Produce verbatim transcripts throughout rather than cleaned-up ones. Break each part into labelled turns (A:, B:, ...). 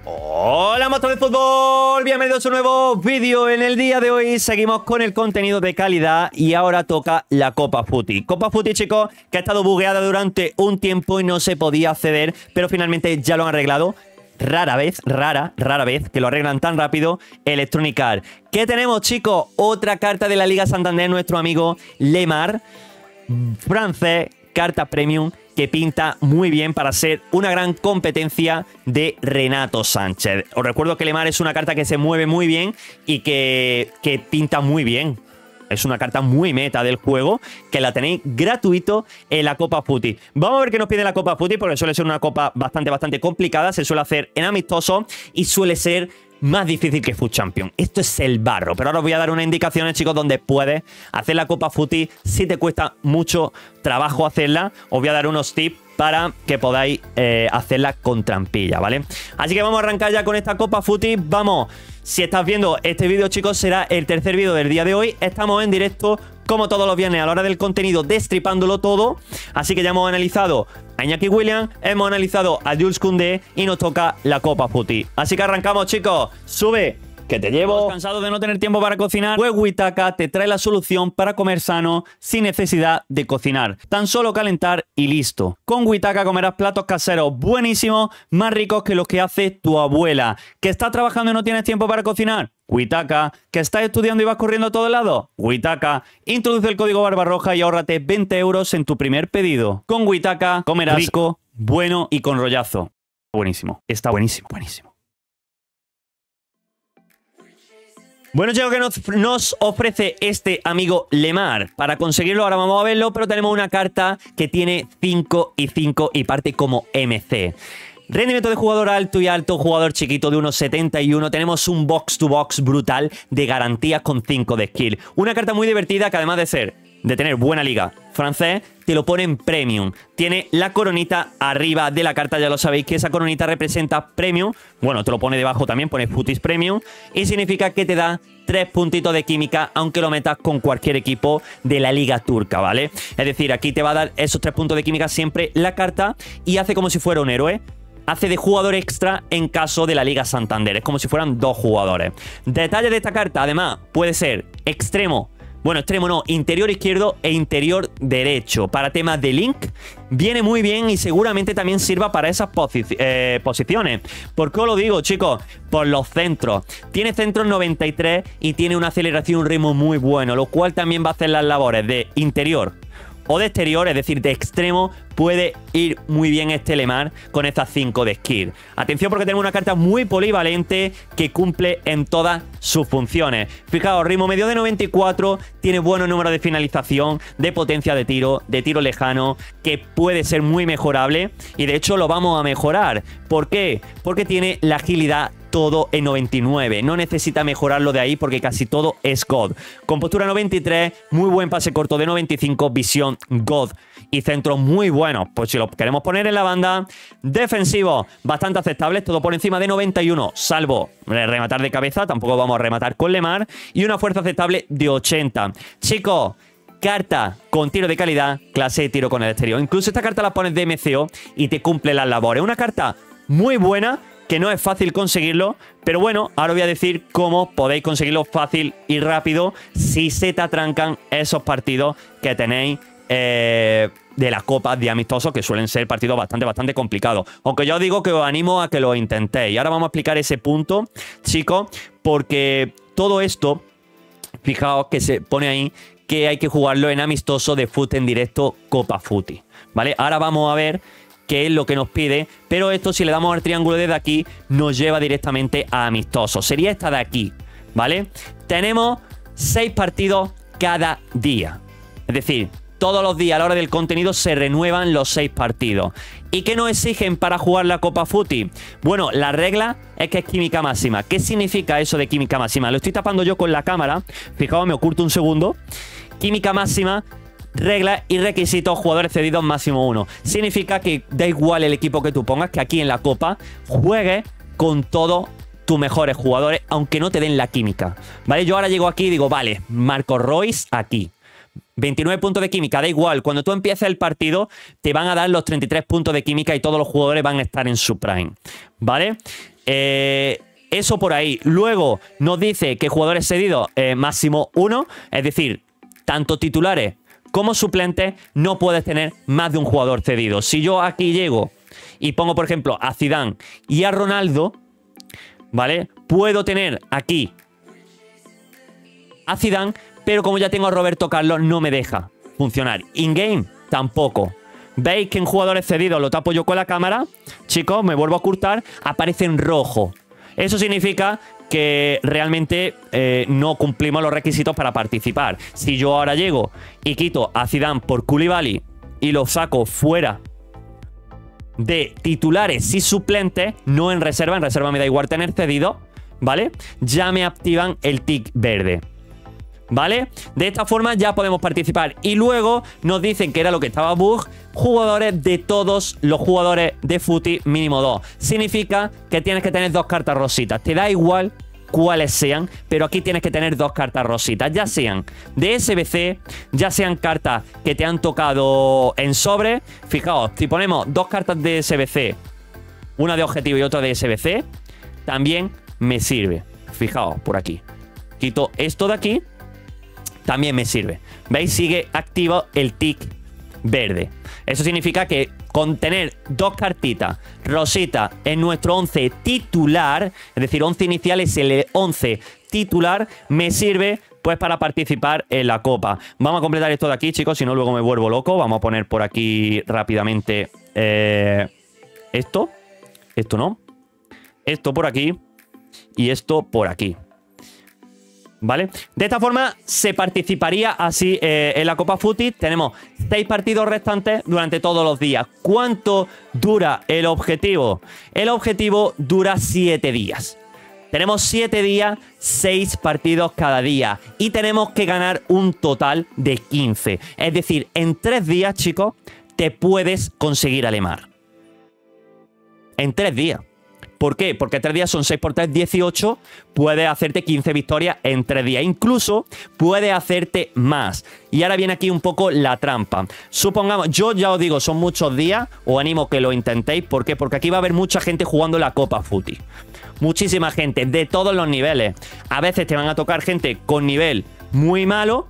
A: Hola monstruos de fútbol, bienvenidos a un nuevo vídeo. En el día de hoy seguimos con el contenido de calidad y ahora toca la Copa Footy. Copa Footy, chicos, que ha estado bugueada durante un tiempo y no se podía acceder, pero finalmente ya lo han arreglado. Rara vez, rara, rara vez que lo arreglan tan rápido Electronic Arts. ¿Qué tenemos, chicos? Otra carta de la Liga Santander, nuestro amigo Lemar, francés, carta premium, que pinta muy bien para ser una gran competencia de Renato Sánchez. Os recuerdo que Lemar es una carta que se mueve muy bien y que, que pinta muy bien. Es una carta muy meta del juego, que la tenéis gratuito en la Copa Footy. Vamos a ver qué nos pide la Copa Footy, porque suele ser una copa bastante, bastante complicada. Se suele hacer en amistoso y suele ser más difícil que Foot Champion. Esto es el barro, pero ahora os voy a dar unas indicaciones, chicos, donde puedes hacer la Copa Footy. Si te cuesta mucho trabajo hacerla, os voy a dar unos tips para que podáis eh, hacerla con trampilla, ¿vale? Así que vamos a arrancar ya con esta Copa Footy. Vamos, si estás viendo este vídeo, chicos, será el tercer vídeo del día de hoy. Estamos en directo, como todos los viernes, a la hora del contenido, destripándolo todo. Así que ya hemos analizado a Iñaki Williams, hemos analizado a Jules Koundé y nos toca la Copa Footy. Así que arrancamos, chicos. Sube, que te llevo. ¿Cansado de no tener tiempo para cocinar? Pues Witaka te trae la solución para comer sano sin necesidad de cocinar. Tan solo calentar y listo. Con Witaka comerás platos caseros buenísimos, más ricos que los que hace tu abuela. ¿Que estás trabajando y no tienes tiempo para cocinar? Witaka. ¿Que estás estudiando y vas corriendo a todos lados? Witaka. Introduce el código Barbarroja y ahórrate veinte euros en tu primer pedido. Con Witaka comerás rico, bueno y con rollazo. Buenísimo. Está buenísimo, buenísimo. Bueno, chicos, que nos, nos ofrece este amigo Lemar. Para conseguirlo ahora vamos a verlo, pero tenemos una carta que tiene cinco y cinco y parte como M C. Rendimiento de jugador alto y alto, jugador chiquito de uno setenta y uno. Tenemos un box to box brutal de garantías con cinco de skill. Una carta muy divertida que, además de ser, de tener buena liga francés, te lo pone en premium. Tiene la coronita arriba de la carta, ya lo sabéis que esa coronita representa premium. Bueno, te lo pone debajo también, pone Footies Premium. Y significa que te da tres puntitos de química, aunque lo metas con cualquier equipo de la liga turca, ¿vale? Es decir, aquí te va a dar esos tres puntos de química siempre la carta y hace como si fuera un héroe. Hace de jugador extra en caso de la Liga Santander. Es como si fueran dos jugadores. Detalle de esta carta, además, puede ser extremo. Bueno, extremo no, interior izquierdo e interior derecho. Para temas de link, viene muy bien y seguramente también sirva para esas posi eh, posiciones. ¿Por qué os lo digo, chicos? Por los centros. Tiene centros noventa y tres y tiene una aceleración y un ritmo muy bueno, lo cual también va a hacer las labores de interior o de exterior, es decir, de extremo. Puede ir muy bien este Lemar con estas cinco de skill. Atención, porque tenemos una carta muy polivalente que cumple en todas sus funciones. Fijaos, ritmo medio de noventa y cuatro, tiene buenos números de finalización, de potencia de tiro, de tiro lejano, que puede ser muy mejorable y de hecho lo vamos a mejorar. ¿Por qué? Porque tiene la agilidad todo en noventa y nueve. No necesita mejorarlo de ahí porque casi todo es God. Compostura noventa y tres, muy buen pase corto de noventa y cinco, visión God y centro muy bueno. Pues si lo queremos poner en la banda, defensivo bastante aceptable, todo por encima de noventa y uno, salvo rematar de cabeza, tampoco vamos a rematar con Lemar, y una fuerza aceptable de ochenta. Chicos, carta con tiro de calidad, clase de tiro con el exterior. Incluso esta carta la pones de M C O y te cumple las labores. Una carta muy buena, que no es fácil conseguirlo, pero bueno, ahora voy a decir cómo podéis conseguirlo fácil y rápido si se te atrancan esos partidos que tenéis eh, de las copas de amistosos, que suelen ser partidos bastante, bastante complicados. Aunque yo os digo que os animo a que lo intentéis. Y ahora vamos a explicar ese punto, chicos, porque todo esto, fijaos que se pone ahí que hay que jugarlo en amistoso de Foot en directo Copa Footy, ¿vale? Ahora vamos a ver qué es lo que nos pide, pero esto, si le damos al triángulo desde aquí, nos lleva directamente a amistoso. Sería esta de aquí, ¿vale? Tenemos seis partidos cada día. Es decir, todos los días a la hora del contenido se renuevan los seis partidos. ¿Y qué nos exigen para jugar la Copa Footy? Bueno, la regla es que es química máxima. ¿Qué significa eso de química máxima? Lo estoy tapando yo con la cámara. Fijaos, me oculto un segundo. Química máxima, reglas y requisitos, jugadores cedidos máximo uno. Significa que da igual el equipo que tú pongas, que aquí en la Copa juegues con todos tus mejores jugadores, aunque no te den la química, ¿vale? Yo ahora llego aquí y digo, vale, Marco Royce aquí. veintinueve puntos de química, da igual. Cuando tú empieces el partido, te van a dar los treinta y tres puntos de química y todos los jugadores van a estar en su prime. ¿Vale? Eh, eso por ahí. Luego nos dice que jugadores cedidos eh, máximo uno. Es decir, tanto titulares como suplentes no puedes tener más de un jugador cedido. Si yo aquí llego y pongo, por ejemplo, a Zidane y a Ronaldo, ¿vale? Puedo tener aquí a Zidane, pero como ya tengo a Roberto Carlos, no me deja funcionar. In-game, tampoco. ¿Veis que en jugadores cedidos lo tapo yo con la cámara? Chicos, me vuelvo a ocultar, aparece en rojo. Eso significa que realmente eh, no cumplimos los requisitos para participar. Si yo ahora llego y quito a Zidane por Koulibaly y lo saco fuera de titulares y suplentes, no en reserva, en reserva me da igual tener cedido, ¿vale? Ya me activan el tic verde, ¿vale? De esta forma ya podemos participar. Y luego nos dicen que era lo que estaba bug, jugadores de todos los jugadores de footy mínimo dos. Significa que tienes que tener dos cartas rositas. Te da igual cuáles sean, pero aquí tienes que tener dos cartas rositas, ya sean de S B C, ya sean cartas que te han tocado en sobre. Fijaos, si ponemos dos cartas de S B C, una de objetivo y otra de S B C, también me sirve. Fijaos, por aquí. Quito esto de aquí, también me sirve. ¿Veis? Sigue activo el tic verde. Eso significa que con tener dos cartitas rositas en nuestro once titular, es decir, once inicial es el once titular, me sirve pues para participar en la copa. Vamos a completar esto de aquí, chicos, si no luego me vuelvo loco. Vamos a poner por aquí rápidamente eh, esto. Esto no. Esto por aquí. Y esto por aquí. ¿Vale? De esta forma se participaría así eh, en la Copa Footy. Tenemos seis partidos restantes durante todos los días. ¿Cuánto dura el objetivo? El objetivo dura siete días. Tenemos siete días, seis partidos cada día. Y tenemos que ganar un total de quince. Es decir, en tres días, chicos, te puedes conseguir a Lemar. En tres días. ¿Por qué? Porque tres días son seis por tres, dieciocho. Puedes hacerte quince victorias en tres días. Incluso puedes hacerte más. Y ahora viene aquí un poco la trampa. Supongamos, yo ya os digo, son muchos días. Os animo que lo intentéis. ¿Por qué? Porque aquí va a haber mucha gente jugando la Copa Footy. Muchísima gente, de todos los niveles. A veces te van a tocar gente con nivel muy malo,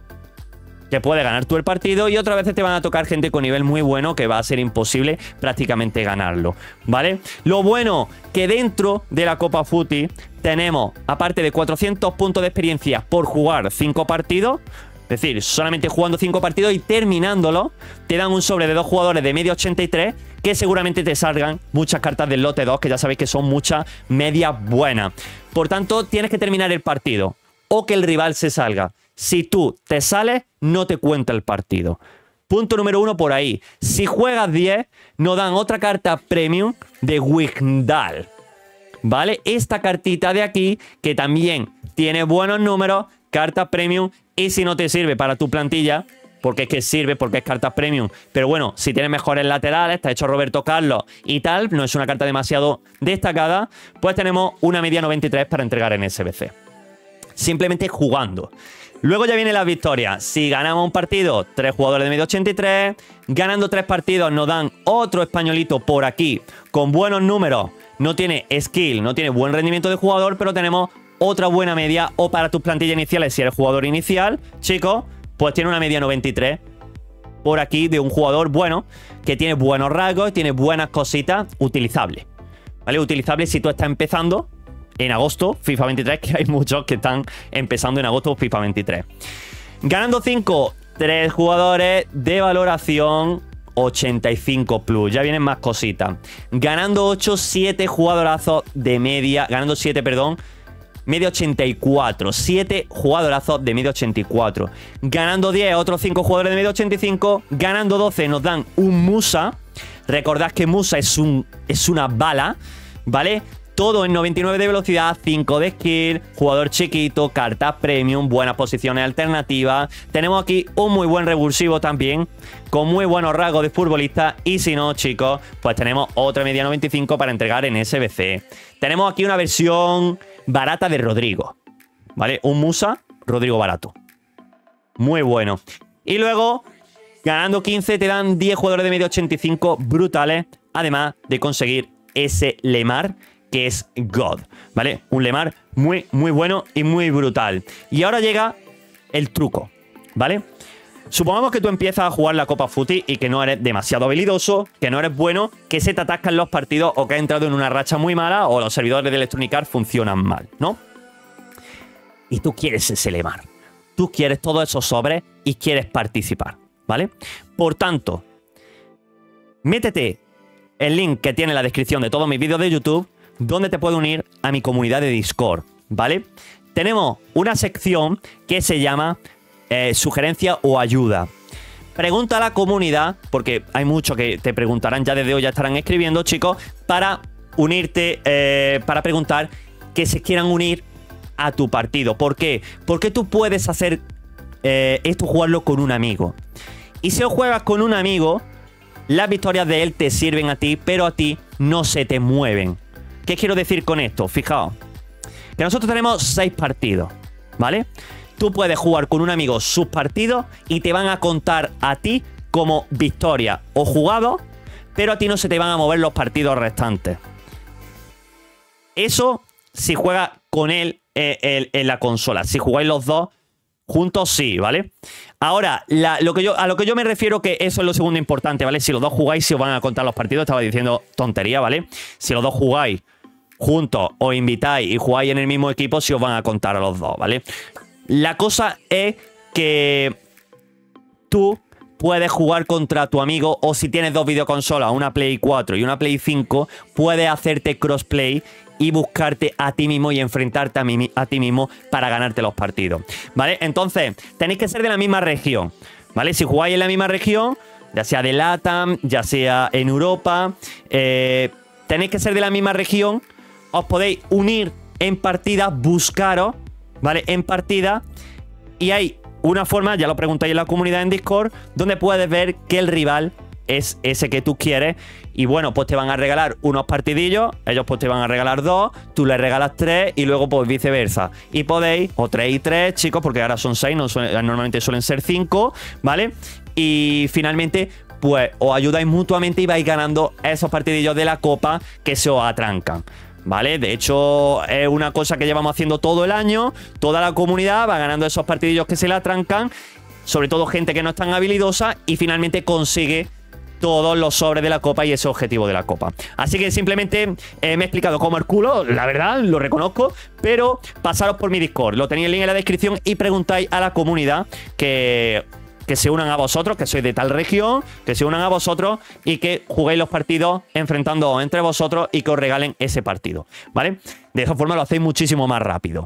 A: que puede ganar tú el partido, y otras veces te van a tocar gente con nivel muy bueno que va a ser imposible prácticamente ganarlo, ¿vale? Lo bueno que dentro de la Copa Footy tenemos, aparte de cuatrocientos puntos de experiencia por jugar cinco partidos, es decir, solamente jugando cinco partidos y terminándolo, te dan un sobre de dos jugadores de media ochenta y tres, que seguramente te salgan muchas cartas del lote dos, que ya sabéis que son muchas medias buenas. Por tanto, tienes que terminar el partido o que el rival se salga. Si tú te sales, no te cuenta el partido. Punto número uno por ahí. Si juegas diez, nos dan otra carta premium de Wijndal, ¿vale? Esta cartita de aquí, que también tiene buenos números, carta premium, y si no te sirve para tu plantilla, porque es que sirve, porque es carta premium, pero bueno, si tienes mejores laterales, está hecho Roberto Carlos y tal, no es una carta demasiado destacada, pues tenemos una media noventa y tres para entregar en S B C. Simplemente jugando. Luego ya viene la victoria. Si ganamos un partido, tres jugadores de media ochenta y tres. Ganando tres partidos nos dan otro españolito por aquí con buenos números. No tiene skill, no tiene buen rendimiento de jugador, pero tenemos otra buena media. O para tus plantillas iniciales, si eres jugador inicial, chicos, pues tiene una media noventa y tres por aquí de un jugador bueno, que tiene buenos rasgos, tiene buenas cositas utilizables. ¿Vale? Utilizables si tú estás empezando en agosto, FIFA veintitrés, que hay muchos que están empezando en agosto FIFA veintitrés. Ganando cinco, tres jugadores de valoración ochenta y cinco plus. Ya vienen más cositas. Ganando ocho, siete jugadorazos de media. Ganando siete, perdón. Media ochenta y cuatro. siete jugadorazos de media ochenta y cuatro. Ganando diez, otros cinco jugadores de media ochenta y cinco. Ganando doce, nos dan un Musa. Recordad que Musa es, un, es una bala, ¿vale? Todo en noventa y nueve de velocidad, cinco de skill, jugador chiquito, cartas premium, buenas posiciones alternativas. Tenemos aquí un muy buen revulsivo también, con muy buenos rasgos de futbolista. Y si no, chicos, pues tenemos otra media noventa y cinco para entregar en S B C. Tenemos aquí una versión barata de Rodrigo, ¿vale? Un Musa, Rodrigo barato. Muy bueno. Y luego, ganando quince, te dan diez jugadores de media ochenta y cinco brutales, además de conseguir ese Lemar, que es God, ¿vale? Un Lemar muy, muy bueno y muy brutal. Y ahora llega el truco, ¿vale? Supongamos que tú empiezas a jugar la Copa Footy y que no eres demasiado habilidoso, que no eres bueno, que se te atascan los partidos o que has entrado en una racha muy mala o los servidores de Electronic Arts funcionan mal, ¿no? Y tú quieres ese Lemar. Tú quieres todos esos sobres y quieres participar, ¿vale? Por tanto, métete el link que tiene en la descripción de todos mis vídeos de YouTube, donde te puedo unir a mi comunidad de Discord, ¿vale? Tenemos una sección que se llama eh, sugerencia o ayuda. Pregunta a la comunidad, porque hay muchos que te preguntarán ya desde hoy, ya estarán escribiendo, chicos, para unirte, eh, para preguntar que se quieran unir a tu partido. ¿Por qué? Porque tú puedes hacer eh, esto, jugarlo con un amigo. Y si lo juegas con un amigo, las victorias de él te sirven a ti, pero a ti no se te mueven. ¿Qué quiero decir con esto? Fijaos, que nosotros tenemos seis partidos, ¿vale? Tú puedes jugar con un amigo sus partidos y te van a contar a ti como victoria o jugado, pero a ti no se te van a mover los partidos restantes. Eso si juegas con él eh, el, en la consola. Si jugáis los dos juntos, sí, ¿vale? Ahora, la, lo que yo, a lo que yo me refiero, que eso es lo segundo importante, ¿vale? Si los dos jugáis, si os van a contar los partidos. Estaba diciendo tontería, ¿vale? Si los dos jugáis juntos, os invitáis y jugáis en el mismo equipo, si os van a contar a los dos, ¿vale? La cosa es que tú puedes jugar contra tu amigo, o si tienes dos videoconsolas, una Play cuatro y una Play cinco, puedes hacerte crossplay y buscarte a ti mismo y enfrentarte a, mí, a ti mismo para ganarte los partidos, ¿vale? Entonces, tenéis que ser de la misma región, ¿vale? Si jugáis en la misma región, ya sea de LATAM, ya sea en Europa, eh, tenéis que ser de la misma región, os podéis unir en partida, buscaros, ¿vale? En partida, y hay una forma, ya lo preguntáis en la comunidad en Discord, donde puedes ver que el rival es ese que tú quieres. Y bueno, pues te van a regalar unos partidillos, ellos pues te van a regalar dos, tú les regalas tres y luego pues viceversa. Y podéis, o tres y tres, chicos, porque ahora son seis, no suelen, normalmente suelen ser cinco, ¿vale? Y finalmente, pues os ayudáis mutuamente y vais ganando esos partidillos de la copa que se os atrancan, ¿vale? De hecho, es una cosa que llevamos haciendo todo el año. Toda la comunidad va ganando esos partidillos que se le atrancan, sobre todo gente que no es tan habilidosa, y finalmente consigue todos los sobres de la copa y ese objetivo de la copa. Así que simplemente eh, me he explicado como el culo, la verdad, lo reconozco, pero pasaros por mi Discord, lo tenéis el link en la descripción, y preguntáis a la comunidad que... que se unan a vosotros, que sois de tal región, que se unan a vosotros y que juguéis los partidos enfrentándoos entre vosotros y que os regalen ese partido, ¿vale? De esa forma lo hacéis muchísimo más rápido.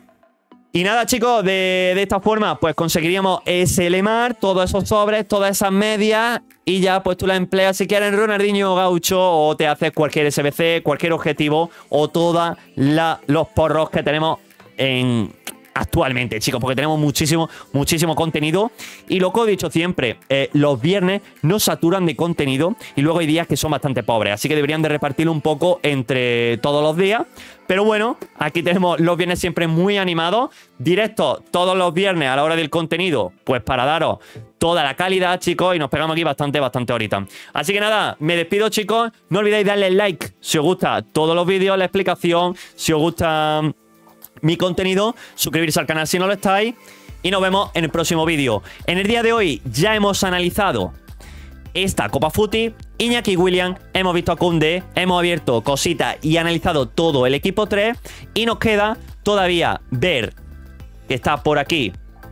A: Y nada, chicos, de, de esta forma pues conseguiríamos ese Lemar, todos esos sobres, todas esas medias, y ya pues tú la empleas si quieres en Ronaldinho Gaucho, o te haces cualquier S B C, cualquier objetivo, o todos los porros que tenemos en... actualmente, chicos, porque tenemos muchísimo, muchísimo contenido. Y lo que he dicho siempre, eh, los viernes nos saturan de contenido y luego hay días que son bastante pobres, así que deberían de repartirlo un poco entre todos los días. Pero bueno, aquí tenemos los viernes siempre muy animados, directos todos los viernes a la hora del contenido, pues para daros toda la calidad, chicos, y nos pegamos aquí bastante, bastante ahorita. Así que nada, me despido, chicos. No olvidéis darle like si os gusta todos los vídeos, la explicación, si os gusta mi contenido, suscribirse al canal si no lo estáis, y nos vemos en el próximo vídeo. En el día de hoy ya hemos analizado esta Copa Footy, Iñaki y William, hemos visto a Koundé, hemos abierto cositas y analizado todo el equipo tres, y nos queda todavía ver que está por aquí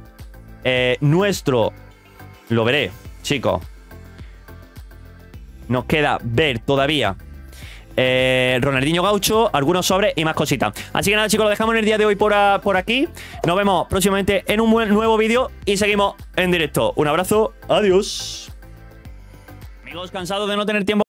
A: eh, nuestro... Lo veré, chicos. Nos queda ver todavía Eh, Ronaldinho Gaucho, algunos sobres y más cositas. Así que nada, chicos, lo dejamos en el día de hoy por, a, por aquí. Nos vemos próximamente en un nuevo vídeo y seguimos en directo. Un abrazo, adiós. Amigos, cansados de no tener tiempo